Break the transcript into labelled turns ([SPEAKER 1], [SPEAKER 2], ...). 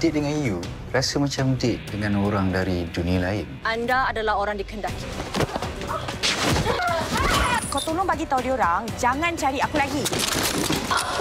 [SPEAKER 1] date dengan you rasa macam date dengan orang dari dunia lain.
[SPEAKER 2] Anda adalah orang di Kendaki.
[SPEAKER 3] Kau tolong bagi tahu dia orang, jangan cari aku lagi.